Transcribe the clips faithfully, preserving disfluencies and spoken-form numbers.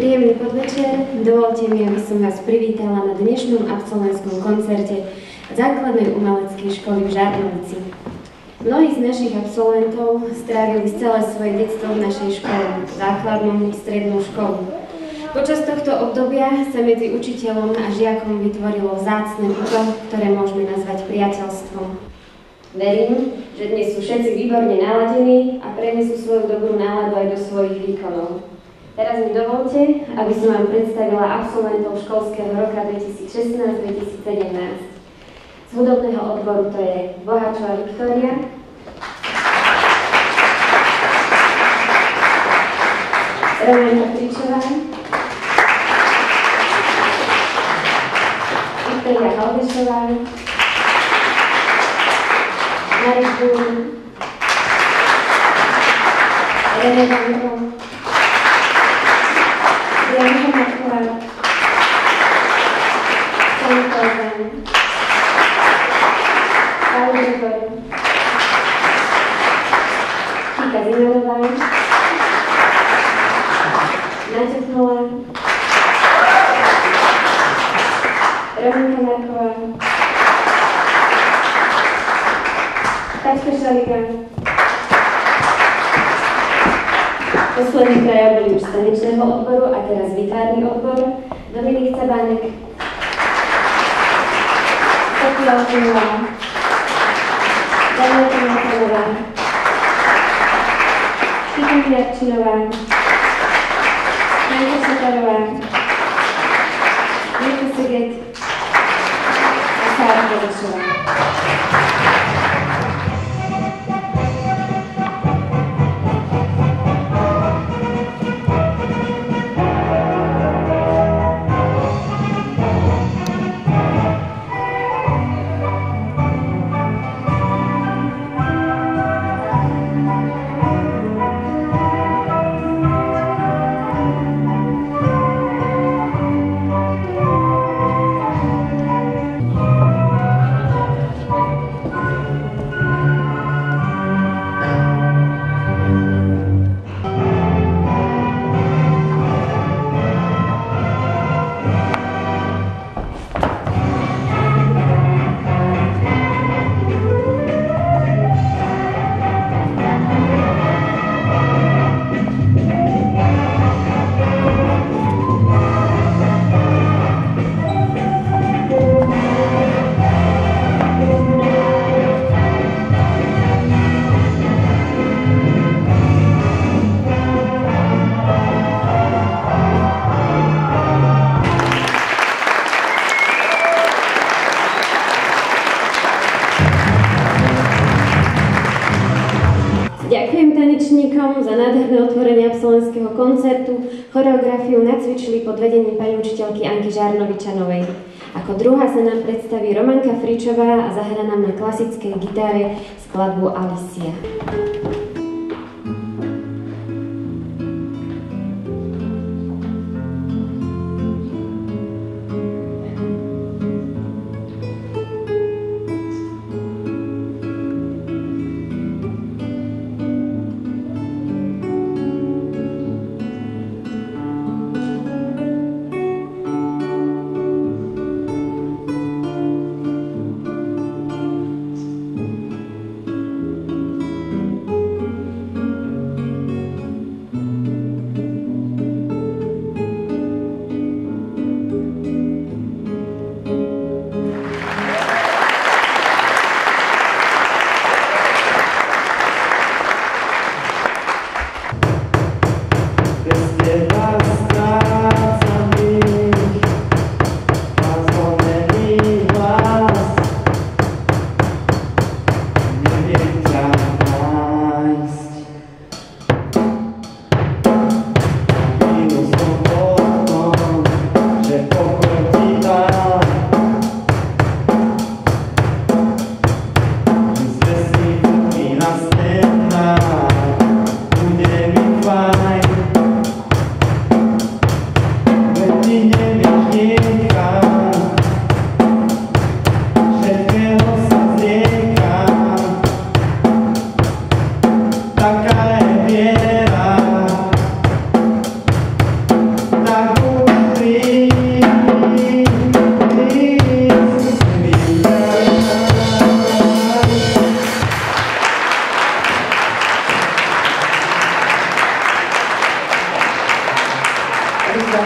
Príjemný podvečer, dovolte mi, aby som vás privítala na dnešnom absolventskom koncerte Základnej umeleckej školy v Žarnovici. Mnohí z našich absolventov strávili celé svoje detstvo v našej škole, základnú i strednú školu. Počas tohto obdobia sa medzi učiteľom a žiakom vytvorilo vzácne puto, ktoré môžeme nazvať priateľstvom. Verím, že dnes sú všetci výborne naladení a prenesú svoju dobrú náladu aj do svojich výkonov. Teraz mi dovolte, aby som vám predstavila absolventov školského roka dvetisícšestnásť dvetisícsedemnásť. Z hudobného odboru to je Boháčová Viktória, Romanka Fričová, Viktória Halbešová, Marek Búr, René Danko, Janka Marková, Sanko Ozan, Pavel Žibor, Kika Zimelová, Naťa Chnola, Romanka Marková, Tačka Šaliga. Poslední traja boli už z tanečného odboru a teraz výtvarný odbor. Dominik Cabánek, Sofia Očinová, Danielka Martinová, Kika Jarčinová, Janka Sotarová, Mirka Seget a Sára Kodešová. Ďakujem tanečníkom za nádherné otvorenie absolventského koncertu. Choreografiu nacvičili pod vedením pani učiteľky Anky Žarnovičanovej. Ako druhá sa nám predstaví Romanka Fričová a zahrá nám na klasickej gitare skladbu Alicia.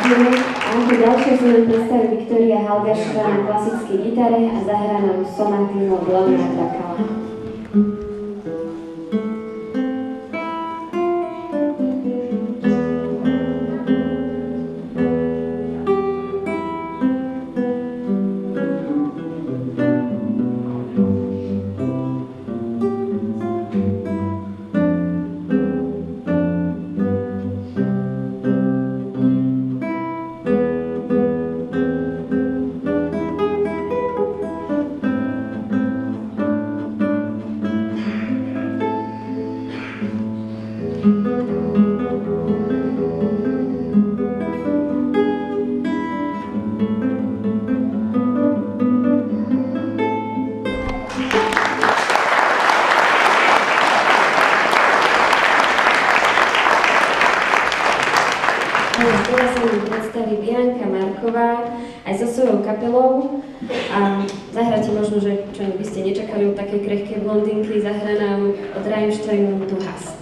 Ďakujeme. A ako ďalšie sa nám predstaví Viktória Halgašová na klasickej gitare a zahrá nám sonatínu od Leona Trakala. Teraz sa mi predstaví Bianka Marková aj so svojou kapelou a zahráte možno, že čo by ste nečakali od takej krehkej blondinky, zahrá nám od Rammsteinu Du hast.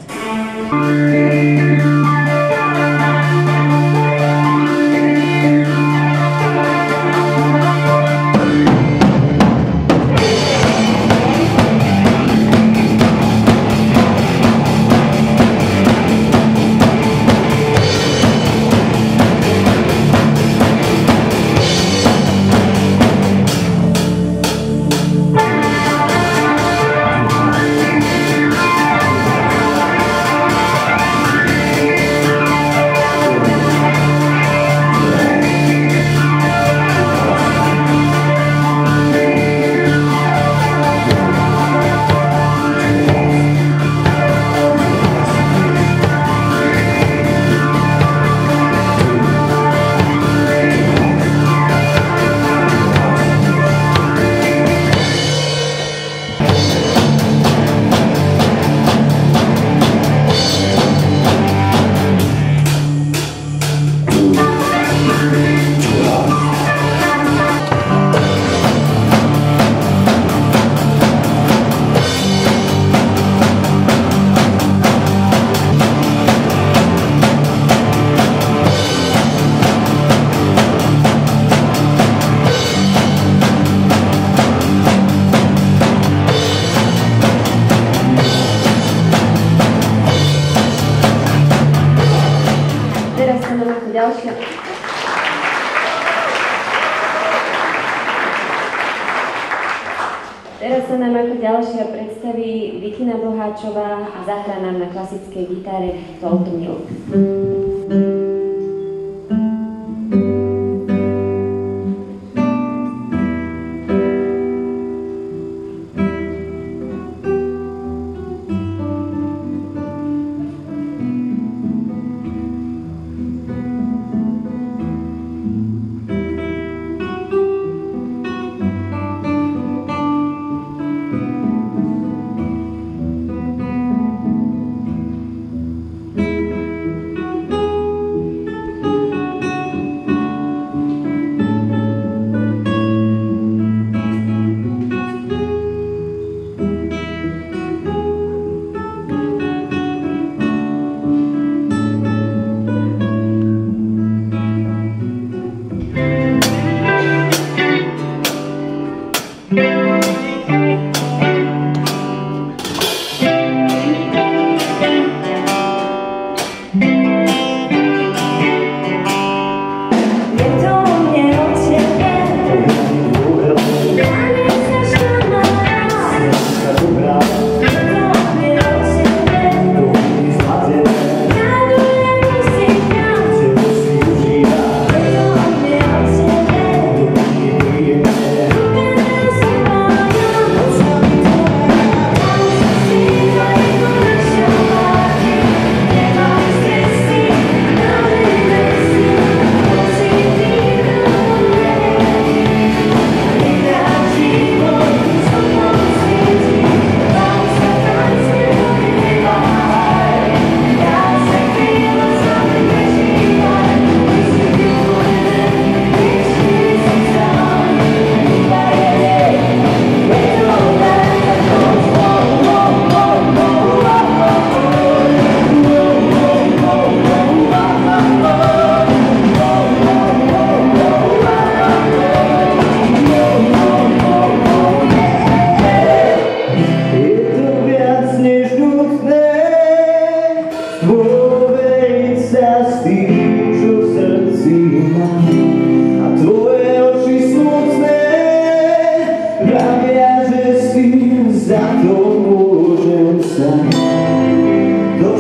Ďalšia. Teraz sa nám ako ďalšia predstaví Vikina Boháčová a zahrá nám na klasickej gitare Toltu Milk.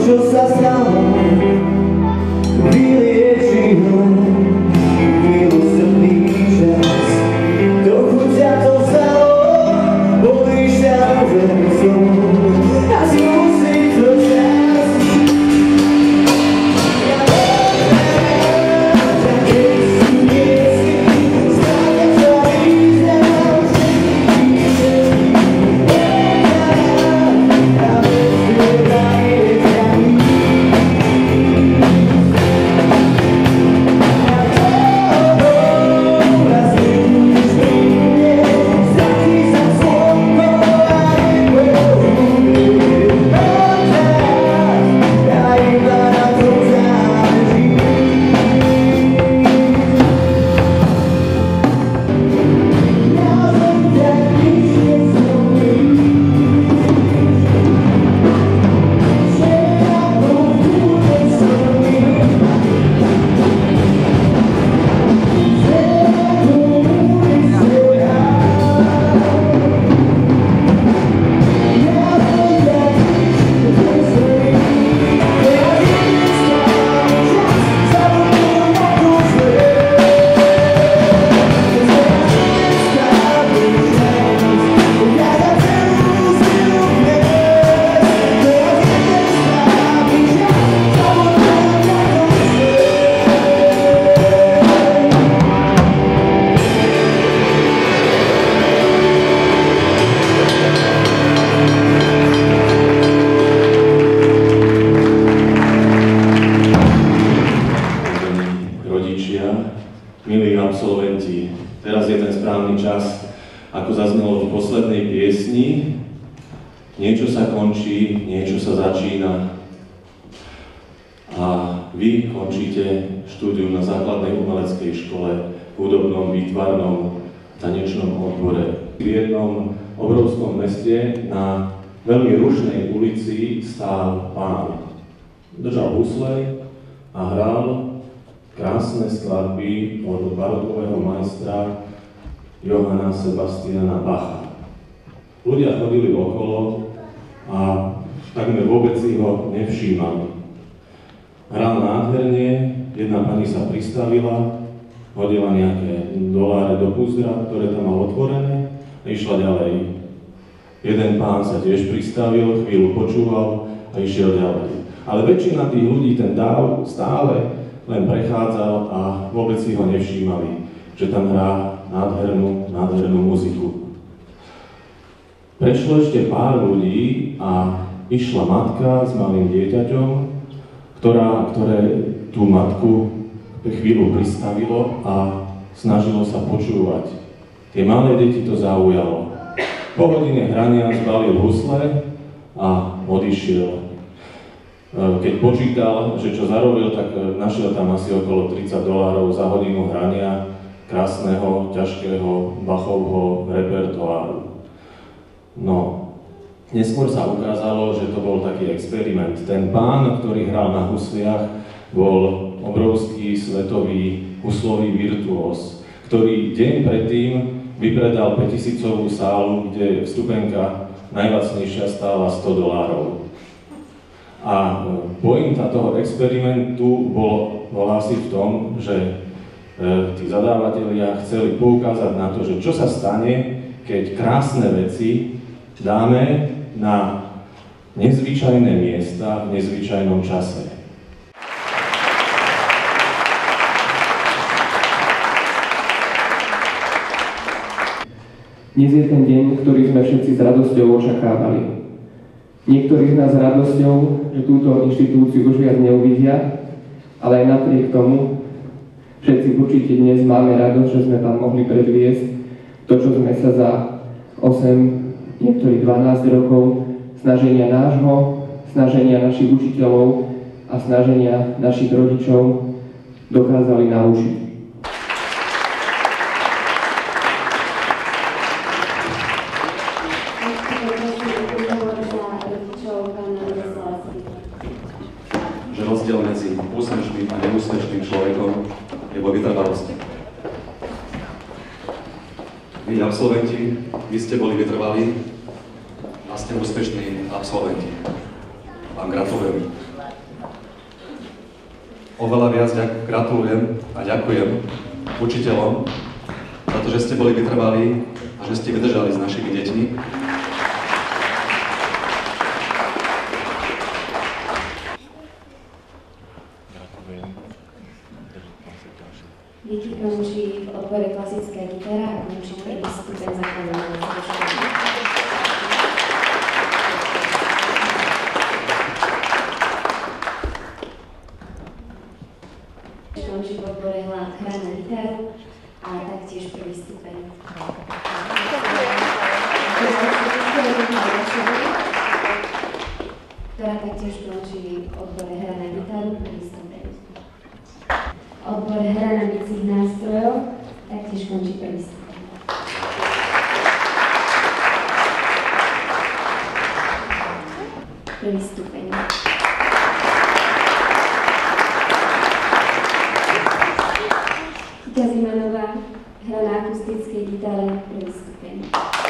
čo sa stalo, vylieči ho milosrdný čas. Trochu ťa to vzalo, bolíš ťa uverzom a skúsi to čas. Ja ťa keď si miesti, stále sa vyznám všetkých všetkých. A bez teba je ťaný. Milí absolventi, teraz je ten správny čas, ako zaznelo v poslednej piesni. Niečo sa končí, niečo sa začína. A vy končíte štúdium na základnej umeleckej škole v hudobnom, výtvarnom, tanečnom odbore. V jednom obrovskom meste na veľmi rušnej ulici stál pán. Držal husle a hral krásne skladby od barokového majstra Johanna Sebastiana Bacha. Ľudia chodili okolo a takmer vôbec si ho nevšímali. Hral nádherne, jedna pani sa pristavila, hodila nejaké doláre do púzdra, ktoré tam mal otvorené a išla ďalej. Jeden pán sa tiež pristavil, chvíľu počúval a išiel ďalej. Ale väčšina tých ľudí ten dáv stále len prechádzal a vôbec si ho nevšímali, že tam hrá nádhernú, nádhernú muziku. Prešlo ešte pár ľudí a išla matka s malým dieťaťom, ktorá, ktoré tú matku chvíľu pristavilo a snažilo sa počúvať. Tie malé deti to zaujalo. Po hodine hrania zbalil husle a odišiel. Keď počítal, že čo zarobil, tak našiel tam asi okolo tridsať dolárov za hodinu hrania krásneho, ťažkého Bachovho repertoáru. No, neskôr sa ukázalo, že to bol taký experiment. Ten pán, ktorý hral na husliach, bol obrovský svetový huslový virtuós, ktorý deň predtým vypredal päťtisícovú sálu, kde vstupenka najlacnejšia stála sto dolárov. A pointa toho experimentu bol, bola asi v tom, že e, tí zadávatelia chceli poukázať na to, že čo sa stane, keď krásne veci dáme na nezvyčajné miesta v nezvyčajnom čase. Dnes je ten deň, ktorý sme všetci s radosťou očakávali. Niektorí z nás s radosťou, že túto inštitúciu už viac neuvidia, ale aj napriek tomu všetci určite dnes máme radosť, že sme tam mohli predviesť to, čo sme sa za osem, niektorých dvanásť rokov snaženia nášho, snaženia našich učiteľov a snaženia našich rodičov dokázali naučiť. Že rozdiel medzi úspešným a neúspešným človekom je vo vytrvalosti. Vy absolventi, vy ste boli vytrvalí a ste úspešní absolventi. Vám gratulujem. oveľa viac ďak- gratulujem a ďakujem učiteľom za to, že ste boli vytrvalí a že ste vydržali s našimi deťmi. Vicky končí v odbore klasická gitara a končí prvý stupeň základnej umeleckej školy. Končí v odbore hra hra na gitaru a taktiež prvý stupeň. Ktorá taktiež končí v odbore hra na gitaru, prvý stupeň. Odbor hra na bicích nástrojoch taktiež končí prvý stupeň. Prvý stupeň. Kika Zimanová hra na akustickej gitare, prvý stupeň.